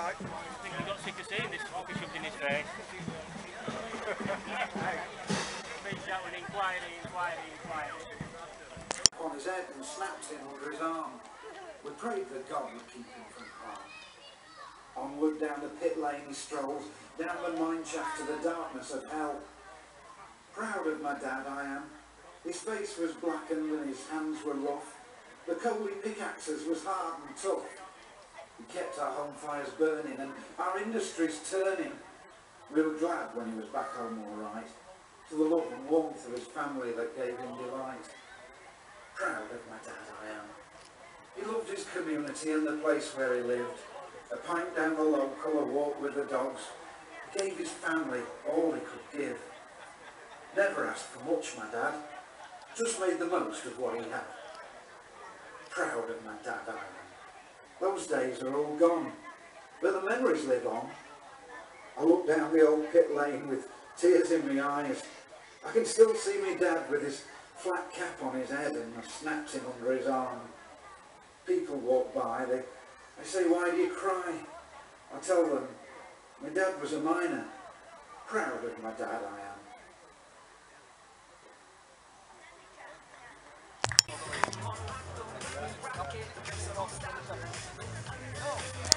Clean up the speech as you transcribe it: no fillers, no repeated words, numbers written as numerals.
right. I think he got sick of seeing this fucker shoved in his face. Reached out with inquiry. On his head and snapped him under his arm. We prayed that God would keep him from harm. Onward down the pit lane he strolled, down the mine shaft to the darkness of hell. Proud of my dad I am. His face was blackened and his hands were rough. The coal he pickaxes was hard and tough. He kept our home fires burning and our industries turning. We were glad when he was back home all right, to the love and warmth of his family that gave him delight. Proud of my dad I am. He loved his community and the place where he lived. A pint down the local, a walk with the dogs. He gave his family all he could give. Never asked for much, my dad. Just made the most of what he had. Proud of my dad I am. Those days are all gone, but the memories live on. I look down the old pit lane with tears in my eyes. I can still see my dad with his flat cap on his head and I snapped him under his arm. People walk by, they say, why do you cry? I tell them, my dad was a miner. Proud of my dad I am.